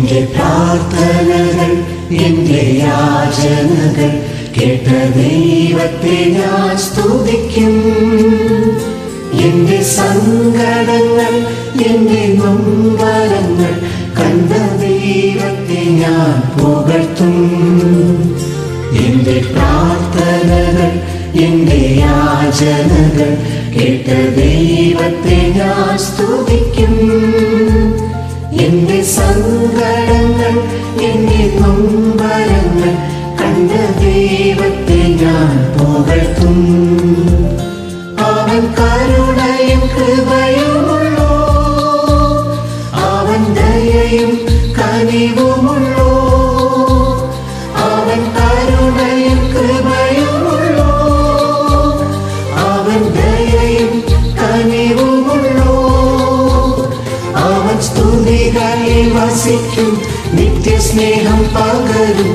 എന്റെ പ്രാർത്ഥനകൾ എന്റെ യാചനകൾ കേട്ട ദൈവത്തെ ഞാൻ സ്തുതിക്കും. എന്റെ സങ്കടങ്ങൾ എന്റെ നൊമ്പരങ്ങൾ കണ്ട ദൈവത്തെ ഞാൻ പുകഴ്ത്തും. എന്റെ പ്രാർത്ഥനകൾ എന്റെ യാചനകൾ കേട്ട ദൈവത്തെ ഞാൻ സ്തുതിക്കും. എന്റെ സങ്കടങ്ങൾ എന്റെ നൊമ്പരങ്ങൾ കണ്ട ദൈവത്തെ ഞാൻ പുകഴ്ത്തും. അവൻ കരുണയും കൃപയുമുള്ളോ, അവൻ ദയയും കനിവുമുള്ളോ. അവൻ കരുണയും കൃപയുമുള്ളോ, അവൻ ദയയും കനിവുമുള്ളോ. അവൻ സ്തുതികളിൽ വസിക്കും, നിത്യസ്നേഹം പകരും.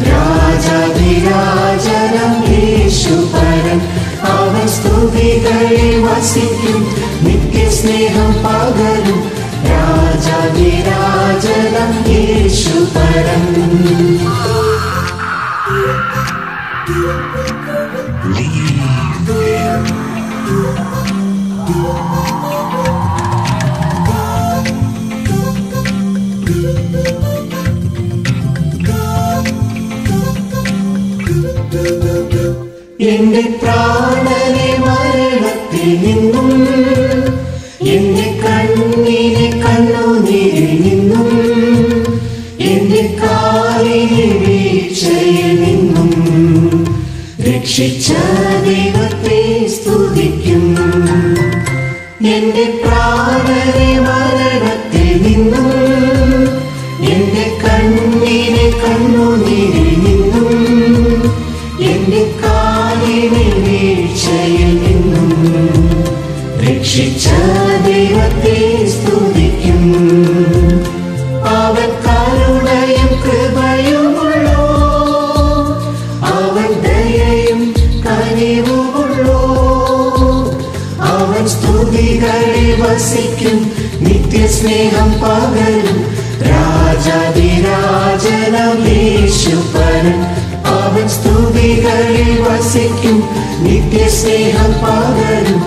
രാജാധിരാജനം യേശുപരൻ. അവൻ സ്തുതികളിൽ വസിക്കും, നിത്യസ്നേഹം പകരും. രാജാധിരാജനം യേശുപരൻ. എന്റെ പ്രാണനെ മരണത്തിൽ നിന്നും എന്റെ കണ്ണിനെ കണ്ണുനീരിൽ നിന്നും എന്റെ കാലിനെ വീഴ്ചയിൽ നിന്നും രക്ഷിച്ച ദൈവത്തെ സ്തുതിക്കും. എന്റെ പ്രാണനെ മരണത്തിൽ നിന്നും എന്റെ കണ്ണിനെ കണ്ണുനീരിൽ നിന്നും എന്റെ കാലിനെ വീഴ്ചയിൽ നിന്നും രക്ഷിച്ച ദൈവത്തെ സ്തുതിക്കും. അവൻ കരുണയും കൃപയുമുള്ളോ, അവൻ ദയയും കനിവുമുള്ളോ. അവൻ സ്തുതികളിൽ വസിക്കും, നിത്യസ്നേഹം പകരും. രാജാധിരാജനം യേശുപരൻ. അവൻ സ്തുതികളിൽ വസിക്കും, നിത്യസ്നേഹം പകരും.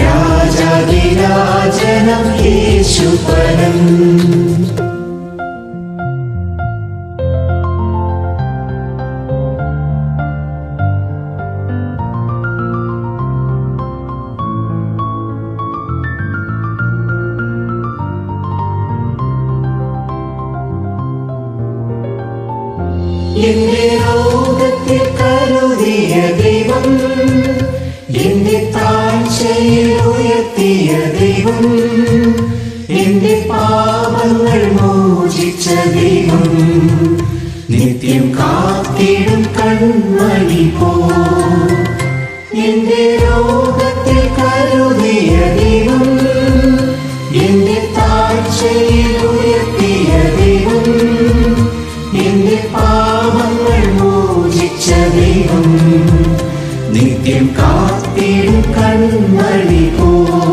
രാജാധിരാജനം യേശുപരൻ. എന്റെ രോഗത്തിൽ കരുതിയ ദൈവം, എന്റെ താഴ്ചയിൽ ഉയർത്തിയ ദൈവം, എന്റെ പാപങ്ങൾ മോചിച്ച ദൈവം, നിത്യം കാത്തിടും കൺമണി പോ. എന്റെ രോഗത്തിൽ കരുതിയ ദൈവം, എന്റെ താഴ്ചയിൽ ഉയർത്തിയ ദൈവം, എന്റെ പാപങ്ങൾ മോചിച്ച ദൈവം, നിത്യം കാത്തിടും കൺമണി പോ.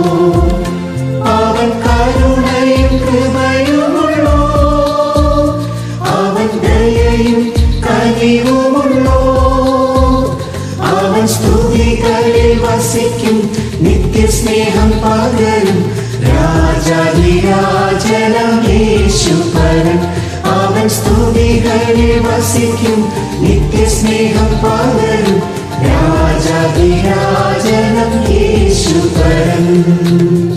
അവൻ കരുണയും കൃപയുമുള്ളോ, അവൻ ദയയും കനിവുമുള്ളോ. അവൻ സ്തുതികളിൽ വസിക്കും, നിത്യസ്നേഹം പകരും. രാജാധിരാജനം യേശുപരൻ. അവൻ സ്തുതികളിൽ വസിക്കും, നിത്യസ്നേഹം പകരും. രാജാധിരാജനം യേശുപരൻ.